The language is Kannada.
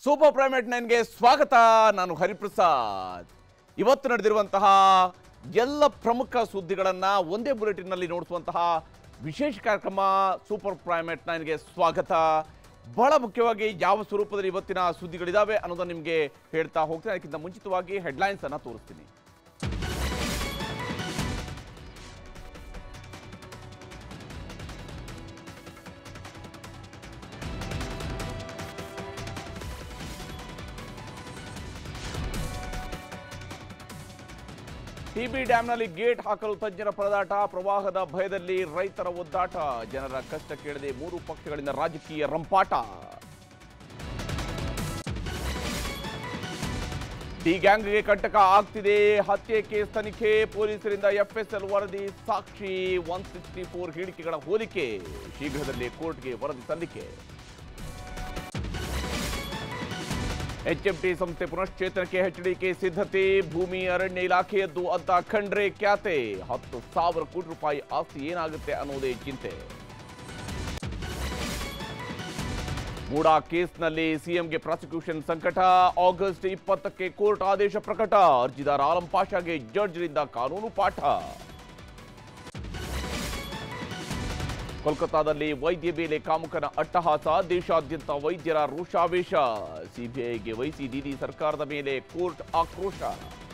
ಸೂಪರ್ ಪ್ರೈಮೇಟ್ 9ಗೆ ಸ್ವಾಗತ. ನಾನು ಹರಿಪ್ರಸಾದ್. ಇವತ್ತು ನಡೆದಿರುವಂತಹ ಎಲ್ಲ ಪ್ರಮುಖ ಸುದ್ದಿಗಳನ್ನು ಒಂದೇ ಬುಲೆಟಿನ್ನಲ್ಲಿ ನೋಡಿಸುವಂತಹ ವಿಶೇಷ ಕಾರ್ಯಕ್ರಮ ಸೂಪರ್ ಪ್ರೈಮೇಟ್ 9ಗೆ ಸ್ವಾಗತ. ಬಹಳ ಮುಖ್ಯವಾಗಿ ಯಾವ ಸ್ವರೂಪದಲ್ಲಿ ಇವತ್ತಿನ ಸುದ್ದಿಗಳಿದ್ದಾವೆ ಅನ್ನೋದನ್ನು ನಿಮಗೆ ಹೇಳ್ತಾ ಹೋಗ್ತೀನಿ. ಅದಕ್ಕಿಂತ ಮುಂಚಿತವಾಗಿ ಹೆಡ್ಲೈನ್ಸ್ ಅನ್ನು ತೋರಿಸ್ತೀನಿ. ಟಿಬಿ ಡ್ಯಾಂನಲ್ಲಿ ಗೇಟ್ ಹಾಕಲು ತಜ್ಞರ ಪರದಾಟ, ಪ್ರವಾಹದ ಭಯದಲ್ಲಿ ರೈತರ ಒದ್ದಾಟ, ಜನರ ಕಷ್ಟ ಕೇಳದೆ ಮೂರು ಪಕ್ಷಗಳಿಂದ ರಾಜಕೀಯ ರಂಪಾಟ. ಡಿ ಗ್ಯಾಂಗ್ಗೆ ಕಂಟಕ ಆಗ್ತಿದೆ, ಹತ್ಯೆ ಕೇಸ್ ತನಿಖೆ, ಪೊಲೀಸರಿಂದ ಎಫ್ಎಸ್ಎಲ್ ವರದಿ ಸಾಕ್ಷಿ, 164 ಹೇಳಿಕೆಗಳ ಹೋಲಿಕೆ, ಶೀಘ್ರದಲ್ಲೇ ಕೋರ್ಟ್ಗೆ ವರದಿ ಸಲ್ಲಿಕೆ. ಎಚ್ಎಂಟಿ ಸಂಸ್ಥೆ ಪುನಶ್ಚೇತನಕ್ಕೆ ಎಚ್ಡಿಕೆ ಸಿದ್ಧತೆ, ಭೂಮಿ ಅರಣ್ಯ ಇಲಾಖೆಯದ್ದು ಅಂತ ಖಂಡ್ರೆ ಖ್ಯಾತೆ, 10,000 ಕೋಟಿ ರೂಪಾಯಿ ಆಸ್ತಿ ಏನಾಗುತ್ತೆ ಅನ್ನೋದೇ ಚಿಂತೆ. ಮೂಡಾ ಕೇಸ್ನಲ್ಲಿ ಸಿಎಂಗೆ ಪ್ರಾಸಿಕ್ಯೂಷನ್ ಸಂಕಟ, ಆಗಸ್ಟ್ 20ಕ್ಕೆ ಕೋರ್ಟ್ ಆದೇಶ ಪ್ರಕಟ, ಅರ್ಜಿದಾರ ಆಲಂ ಪಾಷಾಗೆ ಜಡ್ಜ್ರಿಂದ ಕಾನೂನು ಪಾಠ. ಕೋಲ್ಕತ್ತಾದಲ್ಲಿ ವೈದ್ಯ ಮೇಲೆ ಕಾಮುಕನ ಅಟ್ಟಹಾಸ, ದೇಶಾದ್ಯಂತ ವೈದ್ಯರ ರೋಷಾವೇಶ, ಸಿಬಿಐಗೆ ವಹಿಸಿ ದಿಲ್ಲಿ ಸರ್ಕಾರದ ಮೇಲೆ ಕೋರ್ಟ್ ಆಕ್ರೋಶ.